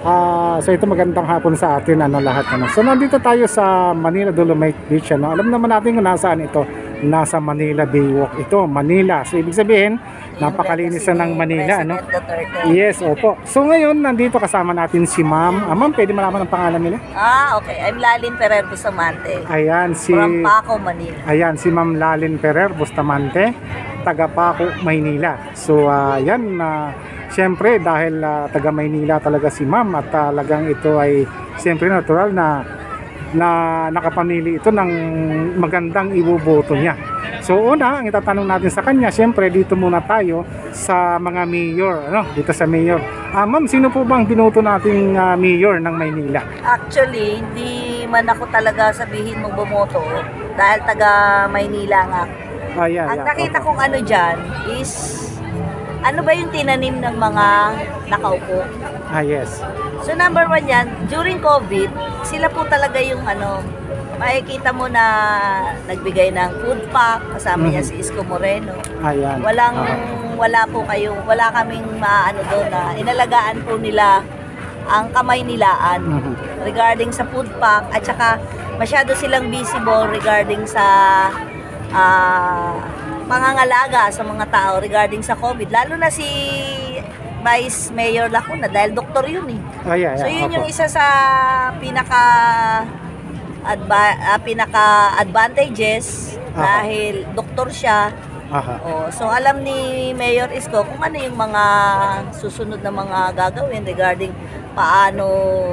So ito magandang hapon sa atin lahat ano. So nandito tayo sa Manila Dolomite Beach ano. Alam naman natin kung nasaan ito. Nasa Manila Baywalk ito, Manila. So ibig sabihin, napakalinis na ng Manila ano. Yes, opo. So ngayon nandito kasama natin si Ma'am. Ma'am, pwede malaman ang pangalan nila? Okay. I'm Lalin Ferrer Bustamante. Ayan si From Paco, Manila. Ayan si Ma'am Lalin Ferrer Bustamante, taga Paco, Maynila. So yan siyempre dahil taga Maynila talaga si Ma'am at talagang ito ay siyempre natural na nakapamili ito ng magandang iboboto niya. So una, ang itatanong natin sa kanya, siyempre dito muna tayo sa mga mayor, ano? Dito sa mayor. Ma'am, sino po bang binoto nating mayor ng Maynila? Actually, hindi man ako talaga sabihin mong bumoto dahil taga Maynila nga. Ang nakita kong ano dyan is ano ba yung tinanim ng mga nakaupo? Yes. So number one yan, during COVID, sila po talaga yung makikita mo na nagbigay ng food pack, kasama niya si Isko Moreno. Ayan. Wala kaming doon na inalagaan po nila ang Kamaynilaan regarding sa food pack at saka masyado silang visible regarding sa pangangalaga sa mga tao regarding sa COVID. Lalo na si Vice Mayor Lacuna dahil doktor yun eh. So yun yung isa sa pinaka-advantages dahil doktor siya. So alam ni Mayor Isko kung ano yung mga susunod na mga gagawin regarding paano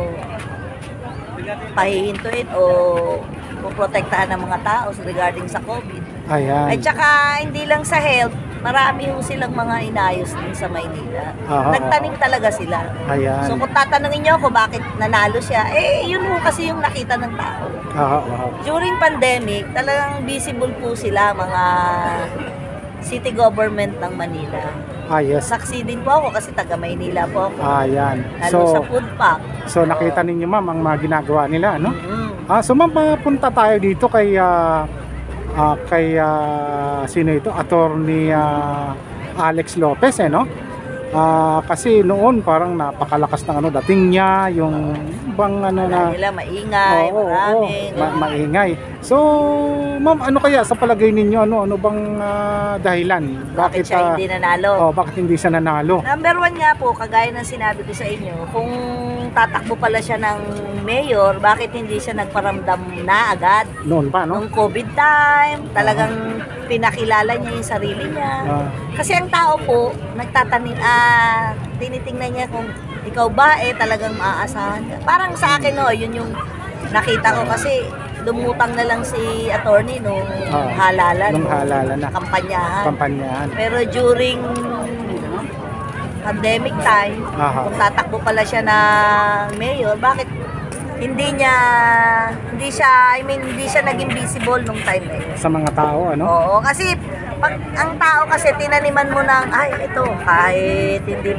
pahihintuin o poprotektahan ng mga tao regarding sa COVID. Ayan. At saka hindi lang sa health, marami yung silang mga inayos din sa Maynila. Nagtanim talaga sila. Ayan. So kung tatanungin niyo ako bakit nanalo siya, yun po kasi yung nakita ng tao. During pandemic, talagang visible po sila mga city government ng Manila. Yes. Saksi din po ako kasi taga Maynila po ako. Ayan. Lalo sa food pack. So nakita ninyo ma'am ang mga ginagawa nila, ano? So ma'am, papunta tayo dito kay sino ito? Attorney Alex Lopez no? Kasi noon parang napakalakas ng dating niya, yung bang na nila maingay, maingay. So ma'am, ano kaya sa palagay ninyo, ano bang dahilan? Bakit siya hindi nanalo? Bakit hindi siya nanalo? Number one nga po, kagaya ng sinabi ko sa inyo, kung tatakbo pala siya ng mayor, bakit hindi siya nagparamdam na agad? Noon pa, no? Nung COVID time, talagang pinakilala niya yung sarili niya. Kasi ang tao po, tinitingnan niya kung ikaw ba talagang maaasahan ka. Parang sa akin yun yung nakita ko kasi lumutang na lang si attorney nung halalan. Nung halalan na. Kampanyahan. Pero during pandemic time, kung tatakbo pala siya ng mayor, bakit hindi siya naging visible nung time na yun. Sa mga tao, ano? Oo, kasi pag ang tao kasi tinaniman mo ng ito kahit hindi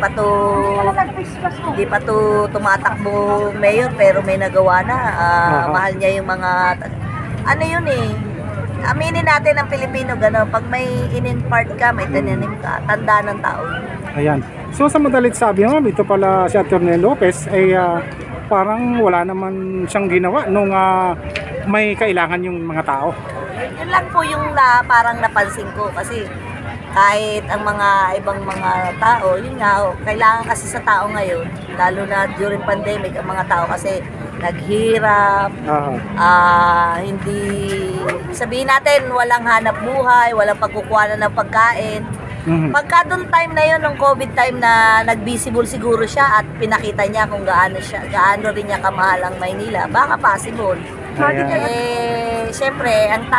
pa to tumatakbo mayor pero may nagawa na, mahal niya yung mga yun aminin natin ang Pilipino gano'n, pag may in-impart ka, may tinanim ka, tanda ng tao. Ayan. So sa madalit sabi ma'am, ito pala si Atty. Lopez ay parang wala naman siyang ginawa nung may kailangan yung mga tao. Yun lang po yung parang napansin ko kasi kahit ang mga ibang mga tao, yun nga, kailangan kasi sa tao ngayon, lalo na during pandemic, ang mga tao kasi naghirap, hindi, sabihin natin, walang hanap buhay, walang pagkukuha ng pagkain. Pagka doon time na yun, nung COVID time na nag-visible siguro siya at pinakita niya kung gaano rin niya kamahal ang Maynila, baka possible. Siyempre, ang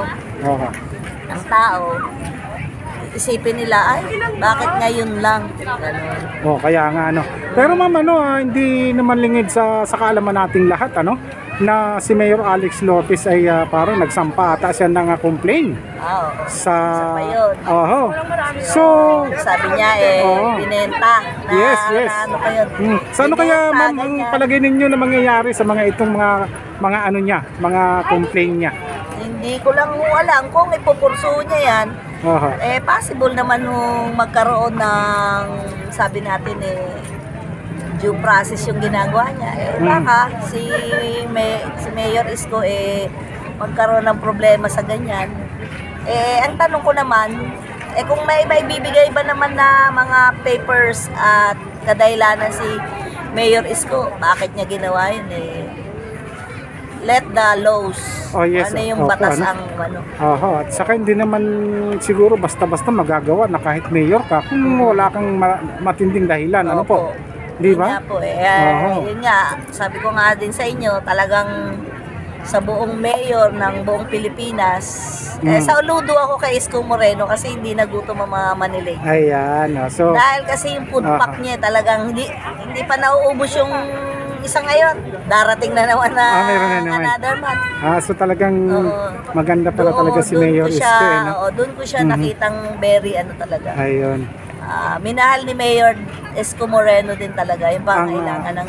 tao, isipin nila, bakit ngayon lang? Ganun. Kaya nga, Pero ma'am, hindi naman lingid sa kaalaman nating lahat, na si Mayor Alex Lopez ay parang nagsampa ata siya ng complaint. Isa pa yun. So, sabi niya binenta na yes. ano pa yun. So ano kaya ma'am ang palagay ninyo na mangyayari sa mga itong mga complaint niya? Hindi ko lang alam kung ipupurso niya yan. Possible naman magkaroon ng, sabi natin due process yung ginagawa niya. Baka si Mayor Isko magkaroon ng problema sa ganyan. Ang tanong ko naman, kung may ibibigay ba naman na mga papers at kadahilanan si Mayor Isko, bakit niya ginawa yun let the laws. Yes, ano yung opo, batas ano? ang At saka hindi naman siguro basta-basta magagawa na kahit mayor ka kung wala kang matinding dahilan. Ano po? Di ba? Yun nga po yun nga, sabi ko nga din sa inyo, talagang sa buong mayor ng buong Pilipinas, saludo ako kay Isko Moreno kasi hindi nagutom ang mga Manilay. Ayan. So, dahil kasi yung food pack niya talagang hindi pa nauubos yung isa ngayon. Darating na naman na meron na naman. another month. So talagang maganda pala talaga si Mayor Isko. Doon ko siya nakitang very talaga. Ayun. Minahal ni Mayor Isko Moreno din talaga yung pangailangan ng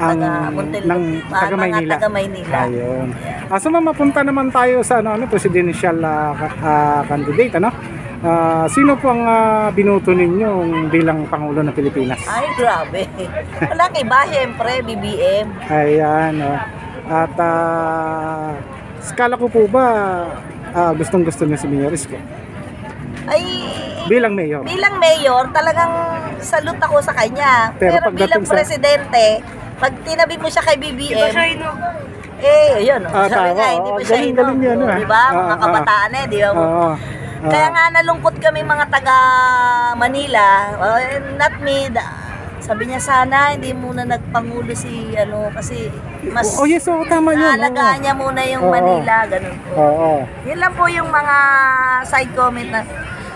taga Maynila. Ayun. So mapunta naman tayo sa presidential candidate, sino po ang binoto ninyo bilang Pangulo ng Pilipinas? Ay, grabe. Walang iba, siyempre, BBM. Ayan. At skala ko po ba gustong-gusto niyo si Mayor Isko? Ay, bilang mayor, talagang salute ako sa kanya. Pero bilang presidente, pag tinabi mo siya kay BBM, yun, sabi nga, hindi mo siya diba? Mga kabataan di ba? Kaya nga nalungkot kami mga taga Manila, not me, sabi niya sana hindi muna nagpangulo si kasi mas tama yun. Naalagaan niya muna yung Manila, ganun po. Yun lang po yung mga side comment na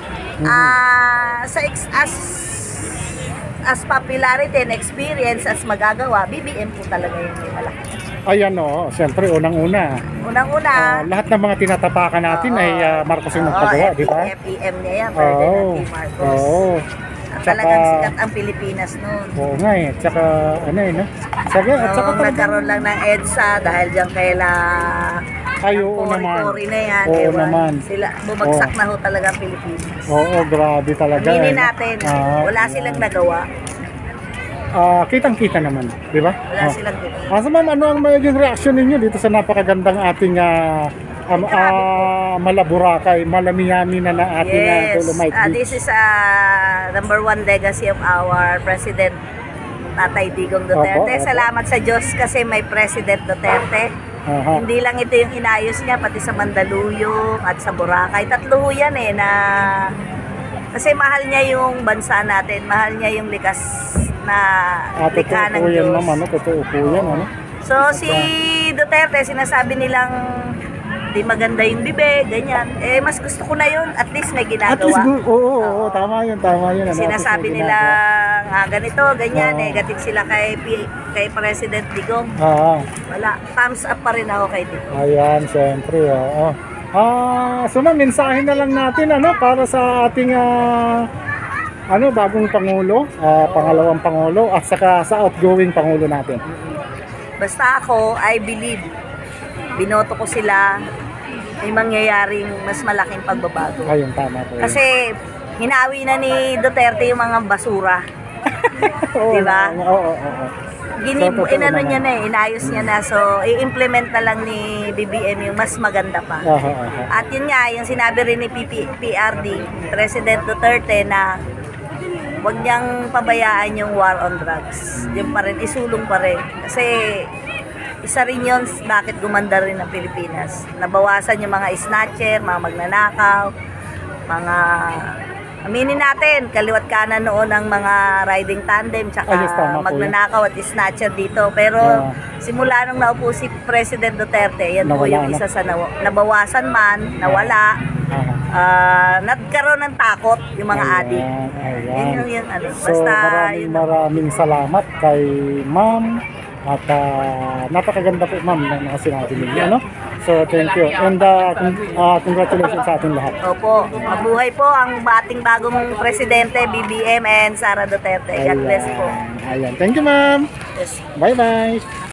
as popularity and experience as magagawa, BBM po talaga yung may malaki. Ayan siyempre unang-una. Lahat ng mga tinatapakan natin ay Marcos yung nagpagawa, di ba? FEM niya yan, Ferdinand P. Marcos. Talagang sikat ang Pilipinas noon. Oo nga Tsaka tsaka nagkaroon lang ng EDSA dahil diyan kaila Cory na yan. Oo naman. Sila, bumagsak na talaga ang Pilipinas. Grabe talaga. Aminin natin, wala silang nagawa. Kitang-kita naman, di ba? Wala silang ginawa. So ma'am, ano ang magiging reaksyon ninyo dito sa napakagandang ating Malaburakay, Malamiyami na ating Dolomite Beach? This is number 1 legacy of our President Tatay Digong Duterte. Salamat sa Diyos kasi may President Duterte. Hindi lang ito yung inayos niya, pati sa Mandaluyong at sa Boracay. Tatlo yan kasi mahal niya yung bansa natin, mahal niya yung likas na likha ng Diyos. Totoo po yan. So si Duterte, sinasabi nilang di maganda yung bibig, ganyan. Mas gusto ko na yun, at least may ginagawa. At least, tama yun. Sinasabi nila, ganito, ganyan, negative sila kay President Digong. Wala, thumbs up pa rin ako kay Digong. Ayan, siyempre, so mensahe na lang natin, para sa ating, bagong Pangulo, pangalawang Pangulo, at saka sa outgoing Pangulo natin. Basta ako, I believe, binoto ko sila, may mangyayaring mas malaking pagbabago. Ayun, tama po. Kasi hinawi na ni Duterte yung mga basura. Diba? Oo. Inayos niya na. So, i-implement na lang ni BBM yung mas maganda pa. At yun nga, yung sinabi rin ni PRD, President Duterte, na huwag niyang pabayaan yung war on drugs. Yung pa rin, isulong pa rin. Kasi isa rin yun bakit gumanda rin ang Pilipinas. Nabawasan yung mga snatcher, mga magnanakaw, mga aminin natin, kaliwat kanan noon ng mga riding tandem tsaka magnanakaw at snatcher dito. Pero simula nung naupo si President Duterte, yan po yung isa sa nabawasan man, nawala. Nagkaroon ng takot yung mga adik. Yun yung basta maraming salamat kay Ma'am. At napakaganda po ma'am na sinabi ninyo, So thank you and congratulations sa ating lahat. Opo, mabuhay po ang ating bagong presidente BBM and Sara Duterte. God bless po. Ayan, thank you ma'am. Yes. Bye bye.